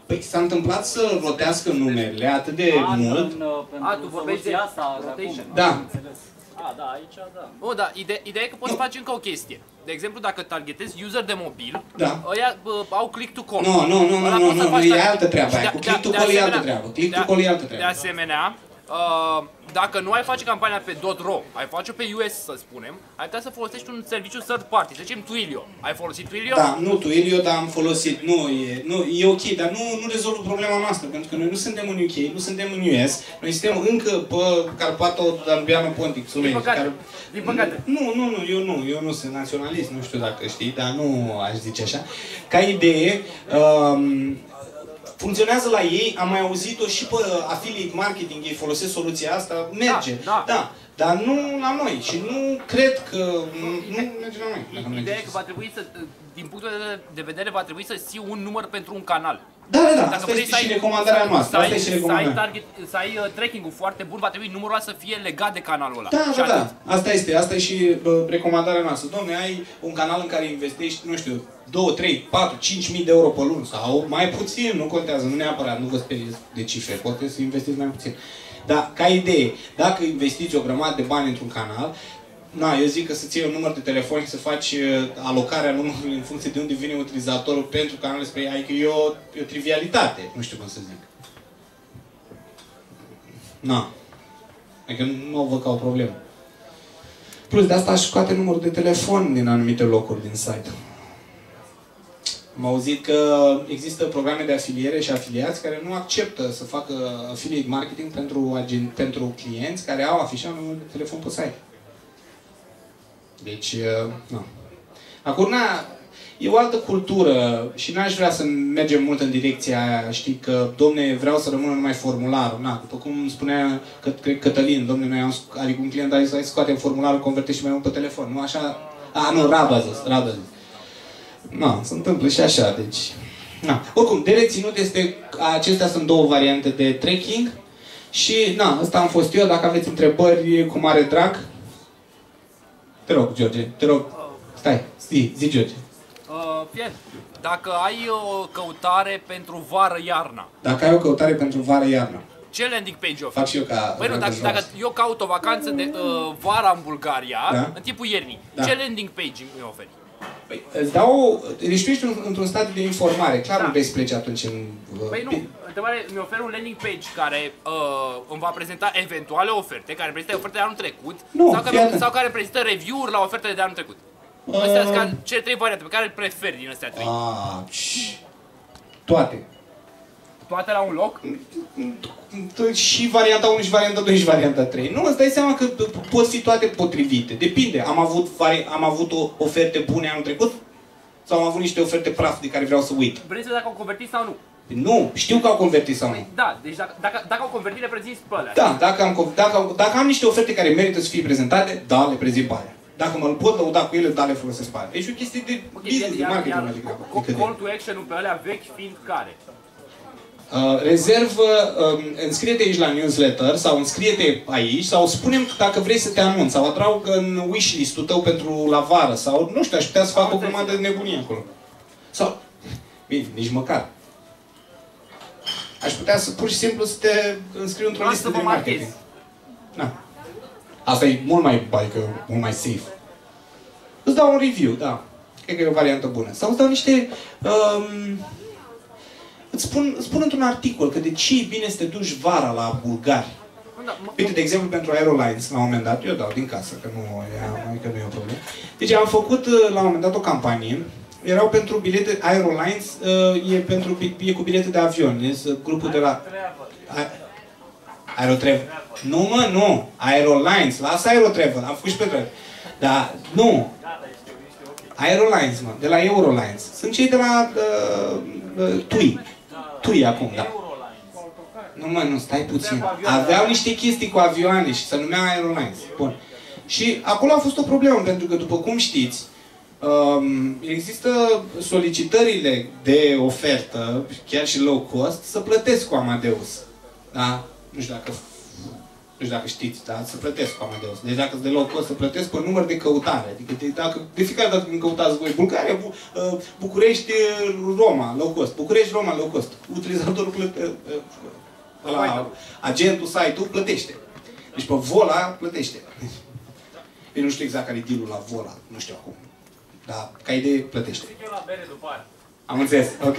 Păi s-a întâmplat să rotească numerele atât de mult. Tu vorbești de asta rotation. Da. Da, aici da. Oh, da, ideea e că poți face încă o chestie. De exemplu, dacă targetezi user de mobil, Da. ăia au click to call. Nu, e altă treabă aia. Cu click to call e altă treabă. Click to call e altă treabă. De asemenea, dacă nu ai face campania pe .ro, ai face-o pe US, să spunem, ai putea să folosești un serviciu third party, să zicem Twilio. Ai folosit Twilio? Da, nu Twilio, dar am folosit. E ok, dar nu rezolvă problema noastră, pentru că noi nu suntem în UK, nu suntem în US, noi suntem încă pe Carpato-Danubiano-Pontic, Din păcate. Eu nu sunt naționalist, nu știu dacă știi, dar nu aș zice așa. Ca idee, funcționează la ei, am mai auzit-o și pe affiliate marketing, ei folosesc soluția asta, merge. Da. Dar nu la noi și nu cred că nu merge la noi. Ideea e că va trebui să, din punctul de vedere, va trebui să ții un număr pentru un canal. Da, asta este și recomandarea noastră. Să ai tracking-ul foarte bun, va trebui numărul ăla să fie legat de canalul ăla. Da. Asta e și recomandarea noastră. Dom'le, ai un canal în care investești, nu știu, 2, 3, 4, 5.000 de euro pe lună sau mai puțin, nu contează, nu neapărat, nu vă speriți de cifre, poate să investiți mai puțin. Dar, ca idee, dacă investiți o grămadă de bani într-un canal, eu zic că să-ți iei un număr de telefon și să faci alocarea numărului în funcție de unde vine utilizatorul pentru canalul spre ea, adică e o trivialitate, nu știu cum să zic. Adică nu o văd ca o problemă. Plus de asta aș scoate numărul de telefon din anumite locuri din site. Am auzit că există programe de afiliere și afiliați care nu acceptă să facă affiliate marketing pentru clienți care au afișat numărul de telefon pe site. Deci, acum, e o altă cultură și n-aș vrea să mergem mult în direcția aia, știi, că, domne, vreau să rămână numai formularul. După cum spunea Cătălin, domne, noi adică un client a zis, hai să scoatem formularul, convertești și mai mult pe telefon. Nu așa? Radu a zis. Se întâmplă și așa, deci... Oricum, de reținut este, acestea sunt două variante de tracking și, ăsta am fost eu, dacă aveți întrebări, cu mare drag. Te rog, George, te rog. Stai, zi, George. Dacă ai o căutare pentru vară-iarna. Dacă ai o căutare pentru vară-iarna. Ce landing page ofer? Fac și eu ca... dacă eu caut o vacanță de vara în Bulgaria, în timpul iernii, ce landing page îmi oferi? Păi, îți dau deci tu ești într-un stadiu de informare. Clar nu vrei să pleci atunci în... Păi nu, întrebare, mi oferă un landing page care îmi va prezenta eventuale oferte, care prezintă oferte de anul trecut, sau care prezintă review-uri la ofertele de anul trecut. Astea sunt cele 3 variante pe care le preferi din astea 3. Toate. Toate la un loc? Și varianta 1 și varianta 2 și varianta 3. Nu, îți dai seama că pot fi toate potrivite. Depinde. Am avut oferte bune anul trecut? Sau am avut niște oferte praf de care vreau să uit? Vrei să vedea dacă au convertit sau nu? Nu, știu că au convertit sau nu. Da, deci dacă au convertit, le prezinți pe alea. Da, dacă am niște oferte care merită să fie prezentate, da, le prezint pe alea. Dacă mă pot lăuda cu ele, da, le folosesc pe alea. Deci e o chestie de business, de marketing. Call to action-ul pe alea vechi fiind care? Rezervă, înscrie-te aici la newsletter sau înscrie-te aici sau spune-mi dacă vrei să te anunț sau adaug în wishlist-ul tău pentru la vară sau nu știu, aș putea să fac o grămadă de nebunie acolo. Sau, bine, nici măcar. Aș putea să pur și simplu să te înscriu într-o listă de marketing. Asta e mult mai safe. Îți dau un review, da. Cred că e o variantă bună. Sau îți dau niște... Îți spun într-un articol că de ce e bine să te duci vara la bulgari. Uite, de exemplu, pentru Aerolines, la un moment dat, eu dau din casă, că nu e o problemă. Deci am făcut, la un moment dat, o campanie. Erau pentru bilete, Aerolines, e cu bilete de avion. E grupul de la... Aerotravel. Nu. Aerolines. Lasă Aerotravel. Am făcut și pe Travel. Dar, nu. Aerolines, mă. De la Eurolines. Sunt cei de la TUI acum, da. Nu, stai puțin. Aveau niște chestii cu avioane și se numea Aerolines. Bun. Și acolo a fost o problemă, pentru că, după cum știți, există solicitările de ofertă, chiar și low cost, să plătesc cu Amadeus. Da? Nu știu dacă Nu știu dacă știți, dar să plătesc cu Amadeus. Deci dacă sunt de low cost, să plătesc pe număr de căutare. Adică de fiecare dată când căutați voi Bulgaria, București, Roma, low cost. București, Roma, low cost. Utilizatorul plătește. Agentul, site-ul plătește. Deci pe Vola plătește. Eu nu știu exact care e deal-ul la Vola, nu știu acum. Dar ca idee plătește. Zic eu la bere după aia. Am înțeles, ok.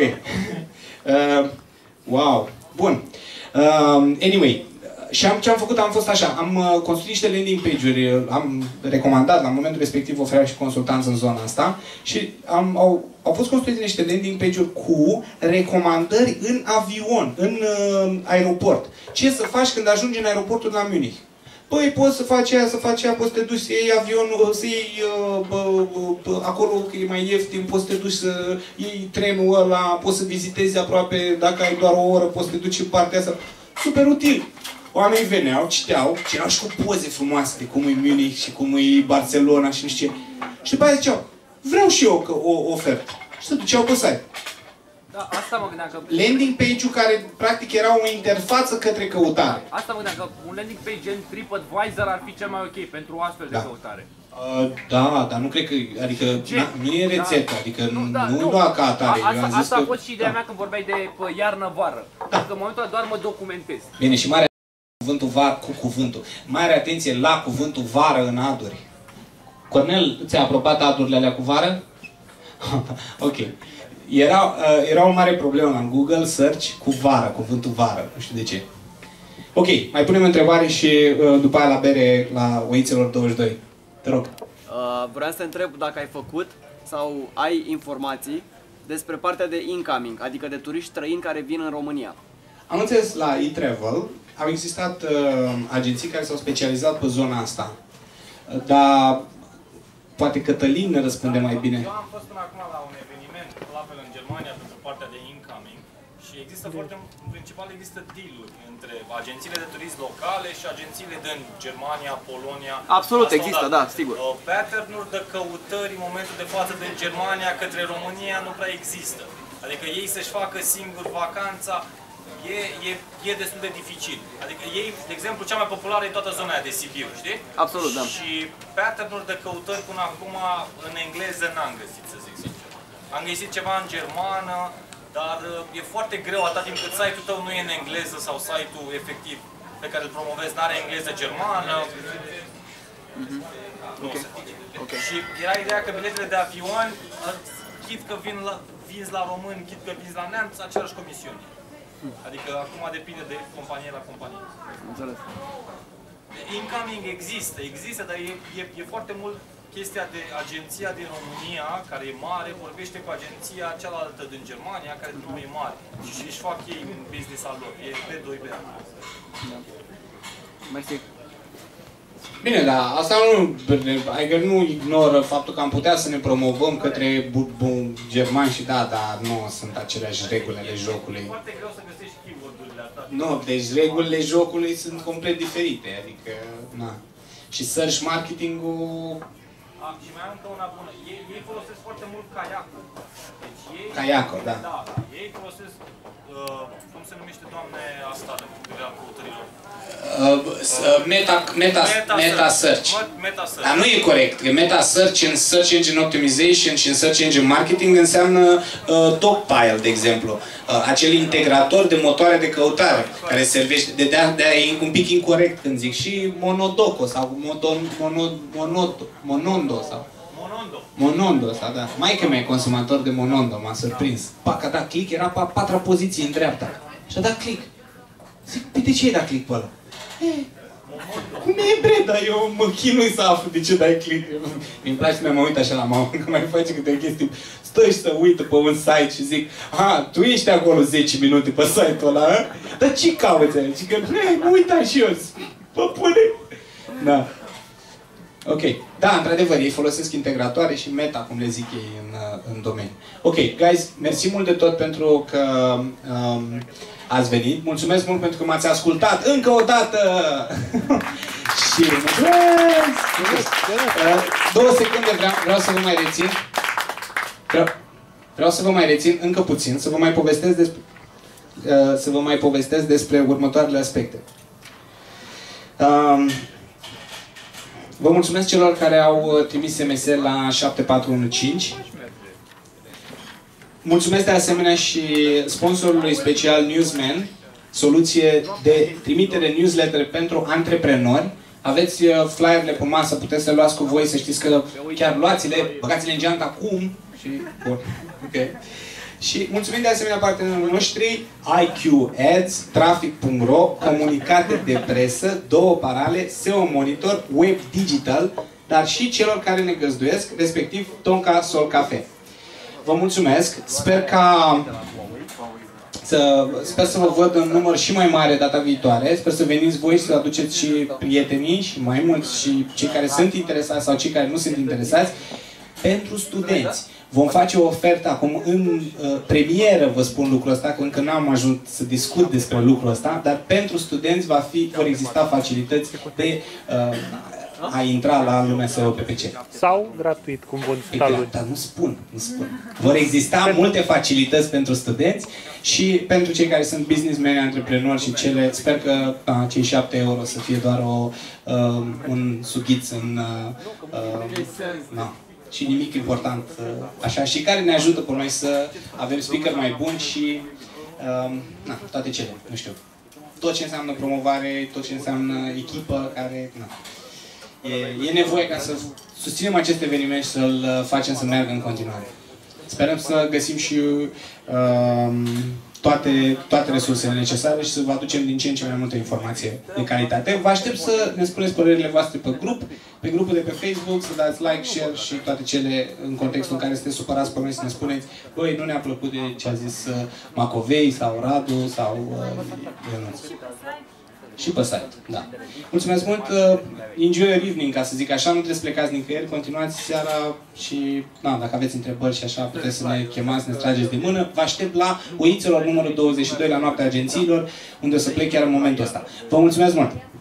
Wow, bun. Anyway, și ce am făcut, am fost așa, am construit niște landing page-uri, am recomandat, la momentul respectiv ofeream și consultanță în zona asta și au fost construite niște landing page-uri cu recomandări în avion, în aeroport. Ce să faci când ajungi în aeroportul la Munich? Păi poți să faci aia, poți să te duci să iei avionul, să iei acolo că e mai ieftin, poți să te duci să iei trenul ăla, poți să vizitezi aproape, dacă ai doar o oră, poți să te duci în partea asta. Super util! Oamenii veneau, citeau și erau și cu poze frumoase de cum e Munich și cum e Barcelona și nu știu ce. Și după aia ziceau, vreau și eu o ofertă. Și se duceau pe site. Da, asta mă gândeam că... Landing page-ul care practic era o interfață către căutare. Asta mă gândeam că un landing page gen TripAdvisor ar fi cel mai ok pentru o astfel de căutare. Da, dar nu cred că, adică nu e rețetă, adică nu lua ca atare. Asta a fost și ideea mea când vorbeai de iarnă-vară. Adică în momentul ăla doar mă documentez. Bine, și mare cuvântul vară cu cuvântul. Mare atenție la cuvântul vară în aduri. Cornel, ți-a aprobat adurile alea cu vară? Ok. Era o mare problemă în Google Search cu vară, cuvântul vară. Nu știu de ce. Ok, mai punem întrebare și după aia la bere la Oițelor 22. Te rog. Vreau să te întreb dacă ai făcut sau ai informații despre partea de incoming, adică de turiști străini care vin în România. Am înțeles, la eTravel au existat agenții care s-au specializat pe zona asta. Dar poate Cătălin ne răspunde mai bine. Eu am fost până acum la un eveniment, la fel în Germania, pentru partea de incoming. Și există în principal există deal-uri între agențiile de turism locale și agențiile din Germania, Polonia. Absolut, există, da, sigur. Pattern-uri de căutări în momentul de față de Germania către România nu prea există. Adică ei să-și facă singur vacanța, e destul de dificil. Adică ei, de exemplu, cea mai populară e toată zona aia de Sibiu, știi? Absolut, da. Și pattern-uri de căutări până acum în engleză n-am găsit, să zic sincer. Am găsit ceva în germană, dar e foarte greu atât timp cât site-ul tău nu e în engleză sau site-ul efectiv pe care îl promovezi n-are engleză-germană. Okay. Și era ideea că biletele de avion, chit că vinzi la român, chit că vinzi la neamț, același comisiune. Adică acum depinde de companie la companie. Înțeles. Incoming există, dar e foarte mult chestia de agenția din România, care e mare, vorbește cu agenția cealaltă din Germania, care nu e mare. Și își fac ei un business al lor. E B2B. Da. Mersi. Bine, dar asta adică nu ignoră faptul că am putea să ne promovăm către germani și dar nu sunt aceleași reguli ale jocului. E foarte greu să găsești keyword-urile astea. Nu, deci regulile jocului sunt complet diferite, adică, na. Și search marketing-ul... Și mai am încă una bună. Ei folosesc foarte mult Kayako. Deci ei... Kayako, da. Da, ei folosesc... cum se numește, Doamne, asta de puterea căutărilor? Meta search. Dar nu e corect, că meta search în search engine optimization și în search engine marketing înseamnă Dogpile, de exemplu. Acel integrator de motoare de căutare care servește, de-aia e un pic incorect când zic și Monodoco sau Monondo sau Monondo ăsta, da. Maică mea e consumator de Monondo, m-a surprins. Pac, a dat click, era pe a patra poziție în dreapta. Și a dat click. Zic, de ce ai dat click pe ăla? Cum e bre, dar eu mă chinui să aflu de ce dai click. Mi-mi place să mă uit așa la mamă, că mai face câte chestii. Stă și să uită pe un site și zic, tu ești acolo 10 minute pe site-ul ăla, a? Dar ce cauți aici? Că, mă uitam și eu. Bă, pune! Da. Ok. Da, într-adevăr, ei folosesc integratoare și meta, cum le zic ei în domeniu. Ok, guys, mersi mult de tot pentru că ați venit. Mulțumesc mult pentru că m-ați ascultat încă o dată. Și mulțumesc! 2 secunde, vreau să vă mai rețin. Vreau să vă mai rețin încă puțin, să vă mai povestesc despre următoarele aspecte. Vă mulțumesc celor care au trimis SMS la 7415. Mulțumesc de asemenea și sponsorului special Newsman, soluție de trimitere newsletter pentru antreprenori. Aveți flyerele pe masă, puteți să le luați cu voi, să știți că chiar luați-le, băgați-le în geantă acum. Și... Bun. Okay. Și mulțumim de asemenea partenerilor noștri, IQ Ads, Traffic.ro, Comunicate de presă, 2 parale, SEO Monitor, Web Digital, dar și celor care ne găzduiesc, respectiv Tonka Sol Cafe. Vă mulțumesc, sper să vă văd în număr și mai mare data viitoare, sper să veniți voi și să aduceți și prietenii și mai mulți și cei care sunt interesați sau cei care nu sunt interesați. Pentru studenți vom face o ofertă acum în premieră, vă spun lucrul ăsta, că încă n-am ajuns să discut despre lucrul ăsta, dar pentru studenți vor exista facilități de a intra la lumea SEO PPC. Sau gratuit, cum vor sta luni. Dar nu spun. Vor exista multe facilități pentru studenți și pentru cei care sunt businessmen, antreprenori și cele, sper că cei 7 euro să fie doar un sughiț în... și nimic important, așa, și care ne ajută pe noi să avem speaker mai buni și toate cele, nu știu. Tot ce înseamnă promovare, tot ce înseamnă echipă, care... E nevoie ca să susținem acest eveniment și să-l facem să meargă în continuare. Sperăm să găsim și toate resursele necesare și să vă aducem din ce în ce mai multă informație de calitate. Vă aștept să ne spuneți părerile voastre pe grupul de pe Facebook, să dați like, share și toate cele în contextul în care sunteți supărați pe noi, să ne spuneți: băi, nu ne-a plăcut de ce a zis Macovei sau Radu sau Ionuț. Și pe site, da. Mulțumesc mult, enjoy your evening, ca să zic așa, nu trebuie să plecați nicăieri, continuați seara și, dacă aveți întrebări și așa, puteți să ne chemați, ne trageți de mână. Vă aștept la Oițelor numărul 22, la Noaptea Agențiilor, unde o să plec chiar în momentul ăsta. Vă mulțumesc mult!